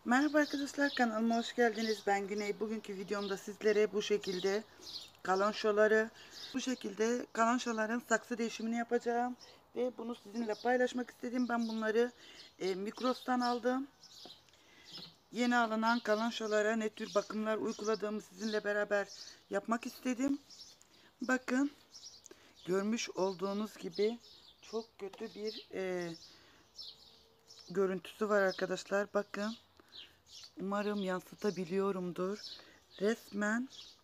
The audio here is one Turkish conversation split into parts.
Merhaba arkadaşlar, kanalıma hoş geldiniz. Ben Güney. Bugünkü videomda sizlere bu şekilde kalançoların saksı değişimini yapacağım ve bunu sizinle paylaşmak istedim. Ben bunları Migros'tan aldım. Yeni alınan kalançolara ne tür bakımlar uyguladığımı sizinle beraber yapmak istedim. Bakın, görmüş olduğunuz gibi çok kötü bir görüntüsü var arkadaşlar. Bakın. Umarım yansıtabiliyorumdur. Resmen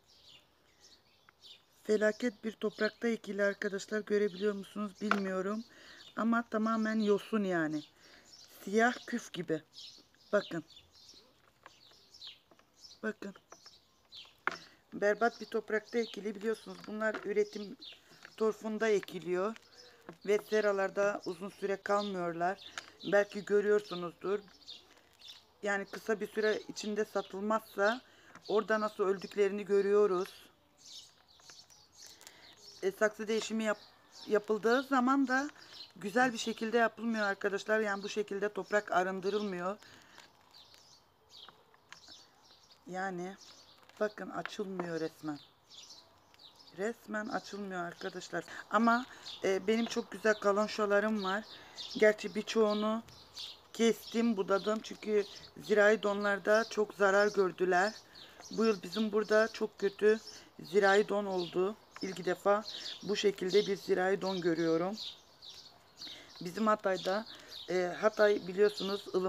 felaket bir toprakta ekili arkadaşlar, görebiliyor musunuz bilmiyorum. Ama tamamen yosun yani. Siyah küf gibi. Bakın. Bakın. Berbat bir toprakta ekili, biliyorsunuz. Bunlar üretim torfunda ekiliyor. Ve seralarda uzun süre kalmıyorlar. Belki görüyorsunuzdur. Yani kısa bir süre içinde satılmazsa orada nasıl öldüklerini görüyoruz. Saksı değişimi yapıldığı zaman da güzel bir şekilde yapılmıyor arkadaşlar. Yani bu şekilde toprak arındırılmıyor. Yani bakın, açılmıyor resmen. Resmen açılmıyor arkadaşlar. Ama benim çok güzel kalonşolarım var. Gerçi birçoğunu kestim, budadım. Çünkü zirai donlarda çok zarar gördüler. Bu yıl bizim burada çok kötü zirai don oldu. İlk defa bu şekilde bir zirai don görüyorum. Bizim Hatay'da, Hatay biliyorsunuz ılım.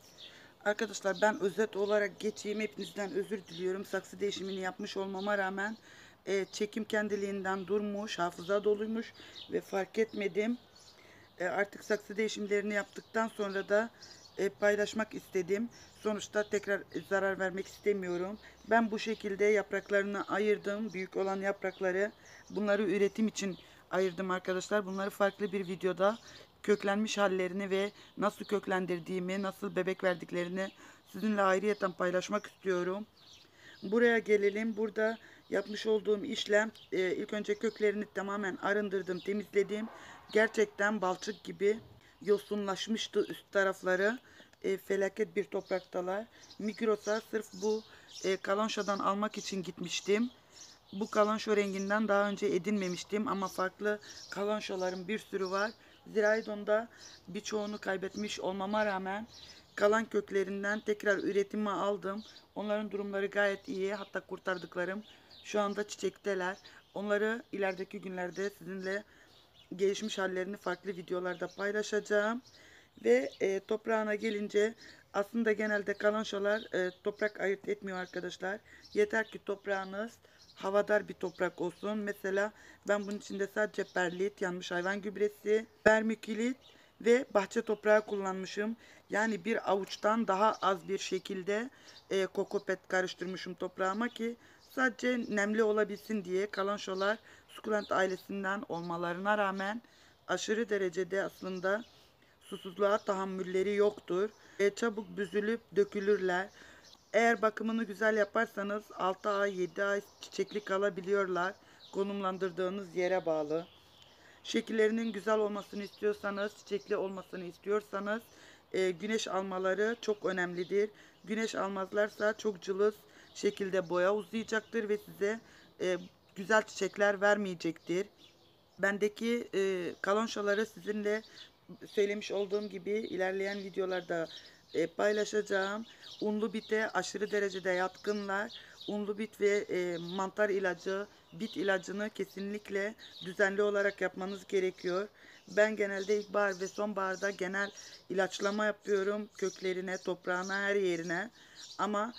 Arkadaşlar ben özet olarak geçeyim. Hepinizden özür diliyorum. Saksı değişimini yapmış olmama rağmen çekim kendiliğinden durmuş, hafıza doluymuş ve fark etmedim. Artık saksı değişimlerini yaptıktan sonra da paylaşmak istedim. Sonuçta tekrar zarar vermek istemiyorum. Ben bu şekilde yapraklarını ayırdım. Büyük olan yaprakları, bunları üretim için ayırdım arkadaşlar. Bunları farklı bir videoda köklenmiş hallerini ve nasıl köklendirdiğimi, nasıl bebek verdiklerini sizinle ayrıyeten paylaşmak istiyorum. Buraya gelelim. Burada yapmış olduğum işlem, ilk önce köklerini tamamen arındırdım, temizledim. Gerçekten balçık gibi yosunlaşmıştı üst tarafları. Felaket bir topraktalar. Migros'a sırf bu kalançodan almak için gitmiştim. Bu kalanço renginden daha önce edinmemiştim ama farklı kalançoların bir sürü var. Ziraidon'da birçoğunu kaybetmiş olmama rağmen kalan köklerinden tekrar üretime aldım. Onların durumları gayet iyi. Hatta kurtardıklarım şu anda çiçekteler. Onları ilerideki günlerde sizinle gelişmiş hallerini farklı videolarda paylaşacağım. Ve toprağına gelince, aslında genelde kalançolar toprak ayırt etmiyor arkadaşlar. Yeter ki toprağınız havadar bir toprak olsun. Mesela ben bunun içinde sadece perlit, yanmış hayvan gübresi, vermikülit ve bahçe toprağı kullanmışım. Yani bir avuçtan daha az bir şekilde kokopet karıştırmışım toprağıma ki sadece nemli olabilsin diye. Kalançolar sukulent ailesinden olmalarına rağmen aşırı derecede aslında susuzluğa tahammülleri yoktur. Çabuk büzülüp dökülürler. Eğer bakımını güzel yaparsanız 6 ay 7 ay çiçekli kalabiliyorlar. Konumlandırdığınız yere bağlı. Şekillerinin güzel olmasını istiyorsanız, çiçekli olmasını istiyorsanız güneş almaları çok önemlidir. Güneş almazlarsa çok cılız şekilde boya uzayacaktır ve size güzel çiçekler vermeyecektir. Bendeki kalonşaları sizinle söylemiş olduğum gibi ilerleyen videolarda paylaşacağım. Unlu bite aşırı derecede yatkınlar. Unlu bit ve mantar ilacı, bit ilacını kesinlikle düzenli olarak yapmanız gerekiyor. Ben genelde ilkbahar ve sonbaharda genel ilaçlama yapıyorum. Köklerine, toprağına, her yerine. Ama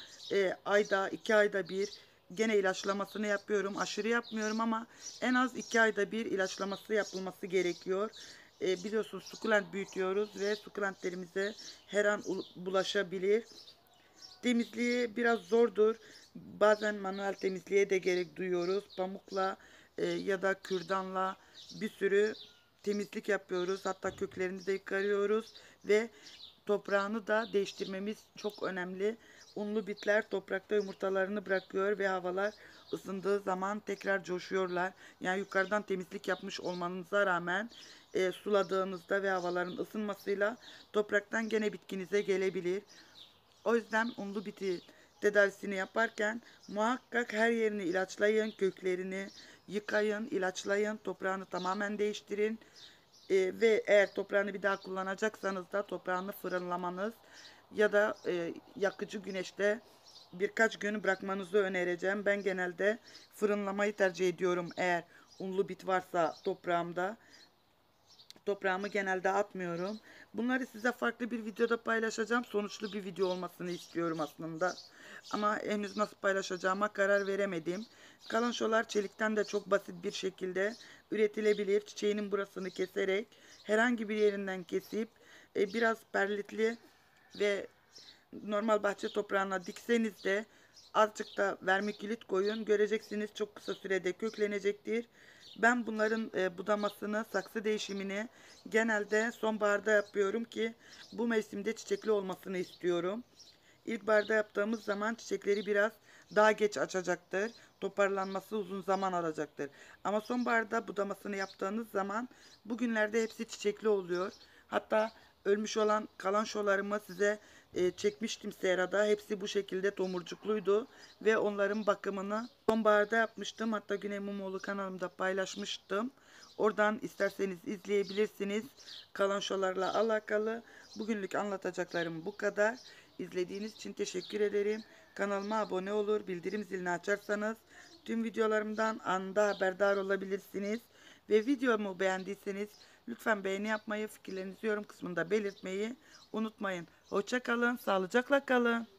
ayda, 2 ayda bir gene ilaçlamasını yapıyorum. Aşırı yapmıyorum ama en az 2 ayda bir ilaçlaması yapılması gerekiyor. Biliyorsunuz sukulent büyütüyoruz ve sukulentlerimize her an bulaşabilir. Temizliği biraz zordur. Bazen manuel temizliğe de gerek duyuyoruz. Pamukla ya da kürdanla bir sürü temizlik yapıyoruz. Hatta köklerini de yıkarıyoruz ve toprağını da değiştirmemiz çok önemli. Unlu bitler toprakta yumurtalarını bırakıyor ve havalar ısındığı zaman tekrar coşuyorlar. Yani yukarıdan temizlik yapmış olmanıza rağmen suladığınızda ve havaların ısınmasıyla topraktan gene bitkinize gelebilir. O yüzden unlu biti tedavisini yaparken muhakkak her yerini ilaçlayın, köklerini yıkayın, ilaçlayın, toprağını tamamen değiştirin. Ve eğer toprağını bir daha kullanacaksanız da toprağını fırınlamanız ya da yakıcı güneşte birkaç gün bırakmanızı önereceğim. Ben genelde fırınlamayı tercih ediyorum eğer unlu bit varsa toprağımda. Toprağımı genelde atmıyorum. Bunları size farklı bir videoda paylaşacağım. Sonuçlu bir video olmasını istiyorum aslında. Ama henüz nasıl paylaşacağıma karar veremedim. Kalançolar çelikten de çok basit bir şekilde üretilebilir. Çiçeğinin burasını keserek herhangi bir yerinden kesip biraz perlitli ve normal bahçe toprağına dikseniz de azıcık da vermikilit koyun. Göreceksiniz çok kısa sürede köklenecektir. Ben bunların budamasını, saksı değişimini genelde sonbaharda yapıyorum ki bu mevsimde çiçekli olmasını istiyorum. İlkbaharda yaptığımız zaman çiçekleri biraz daha geç açacaktır. Toparlanması uzun zaman alacaktır. Ama sonbaharda budamasını yaptığınız zaman bugünlerde hepsi çiçekli oluyor. Hatta ölmüş olan kalan şolarımı size çekmiştim serada. Hepsi bu şekilde tomurcukluydu ve onların bakımını sonbaharda yapmıştım. Hatta Güney Mumoğlu kanalımda paylaşmıştım. Oradan isterseniz izleyebilirsiniz. Kalan şolarla alakalı. Bugünlük anlatacaklarım bu kadar. İzlediğiniz için teşekkür ederim. Kanalıma abone olur, bildirim zilini açarsanız tüm videolarımdan anında haberdar olabilirsiniz. Ve videomu beğendiyseniz lütfen beğeni yapmayı, fikirlerinizi yorum kısmında belirtmeyi unutmayın. Hoşça kalın, sağlıcakla kalın.